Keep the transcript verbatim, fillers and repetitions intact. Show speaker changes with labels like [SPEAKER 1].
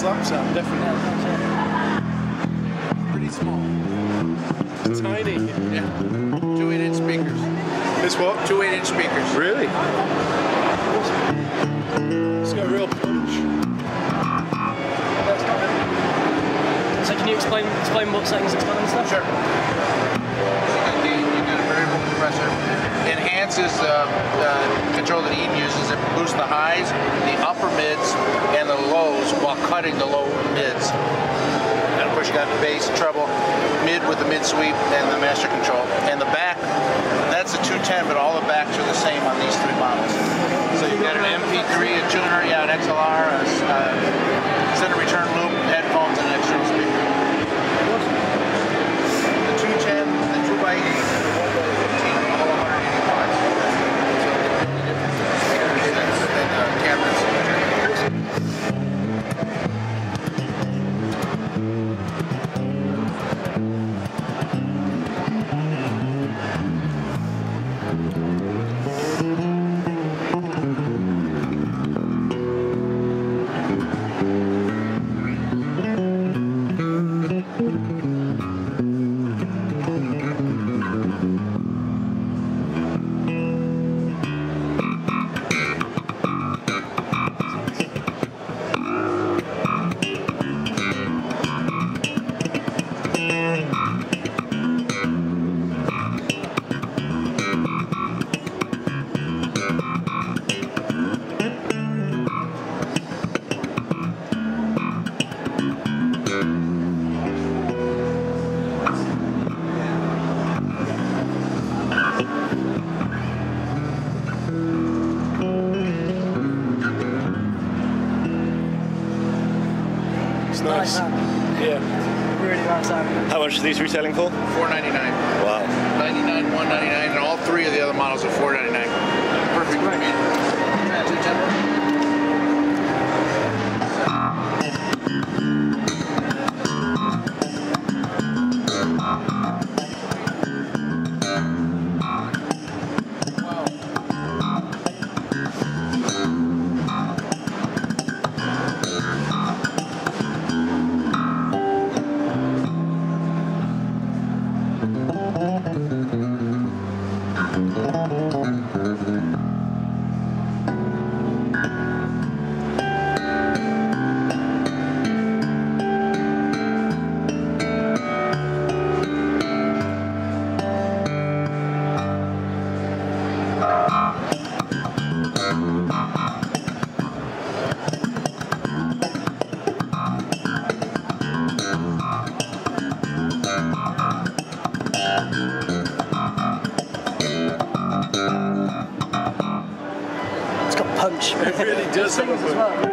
[SPEAKER 1] slap sound, definitely. Pretty small. It's tiny.
[SPEAKER 2] Yeah. Two eight inch speakers.
[SPEAKER 1] It's what?
[SPEAKER 2] Two eight inch speakers.
[SPEAKER 1] Really? It's got a real punch.
[SPEAKER 3] So can you explain explain what settings it's got and stuff?
[SPEAKER 2] Sure. You get a variable compressor. Enhances uh, uh, control that Eden uses. It boosts the highs, the upper mids, and the lows while cutting the low mids. And of course you got the bass, treble, mid with the mid sweep, and the master control. And the back, that's a two ten, but all the backs are the same on these three models. So you got an M P three, a tuner, yeah, an X L R, a uh, center return loop, headphones, and an external speaker. The two ten, the two by eight, the one by fifteen, all one hundred eighty-five. So the different speakers and uh, cameras.
[SPEAKER 1] Nice. Yeah.
[SPEAKER 3] Really nice sound.
[SPEAKER 4] How much are these retailing for?
[SPEAKER 2] four ninety-nine.
[SPEAKER 4] Wow.
[SPEAKER 2] ninety-nine, one ninety-nine, and all three of the other models are four ninety-nine. Perfect for me.
[SPEAKER 3] It's got punch.
[SPEAKER 1] It really does have a punch.